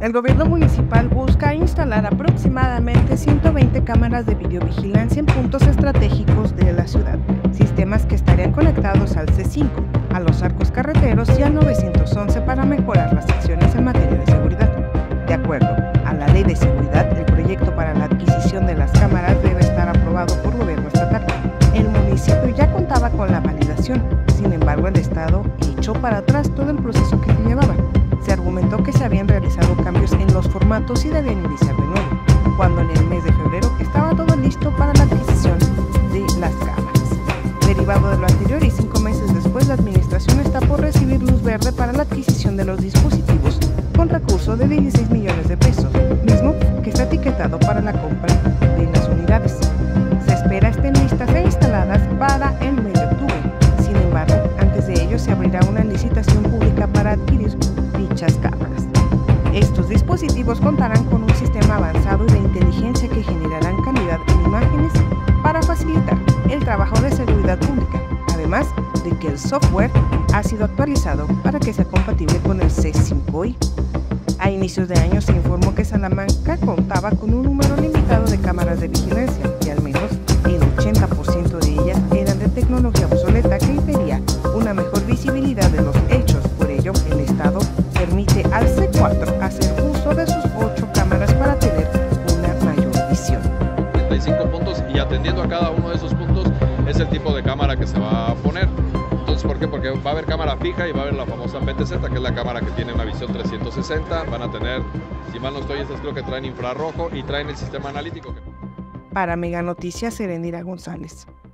El gobierno municipal busca instalar aproximadamente 120 cámaras de videovigilancia en puntos estratégicos de la ciudad, sistemas que estarían conectados al C5, a los arcos carreteros y al 911 para mejorar las acciones en materia de seguridad. De acuerdo a la Ley de Seguridad, el proyecto para la adquisición de las cámaras debe estar aprobado por gobierno estatal. El municipio ya contaba con la validación, sin embargo el Estado echó para atrás todo el proceso que se llevaba. Se argumentó que se habían realizado cambios en los formatos y debían iniciar de nuevo, cuando en el mes de febrero estaba todo listo para la adquisición de las cámaras. Derivado de lo anterior y 5 meses después, la administración está por recibir luz verde para la adquisición de los dispositivos con recurso de 16 millones de pesos, mismo que está etiquetado para la compra de las unidades. Se espera estén listas e instaladas para el mes de octubre. Sin embargo, antes de ello se abrirá una licitación pública para adquirir dichas cámaras. Estos dispositivos contarán con un sistema avanzado de inteligencia que generarán calidad en imágenes para facilitar el trabajo de seguridad pública, además de que el software ha sido actualizado para que sea compatible con el C5i. A inicios de año se informó que Salamanca contaba con un número limitado de cámaras de vigilancia y al menos el 80% de ellas eran de tecnología obsoleta que impedía una mejor visibilidad de los hechos. Por ello, el Estado permite al C4 hacer uso de sus 8 cámaras para tener una mayor visión. 35 puntos y atendiendo a cada uno de esos puntos es el tipo de cámara que se va a poner. Entonces, ¿por qué? Porque va a haber cámara fija y va a haber la famosa PTZ, que es la cámara que tiene una visión 360. Van a tener, si mal no estoy, estas creo que traen infrarrojo y traen el sistema analítico. Para Mega Noticias, Erendira González.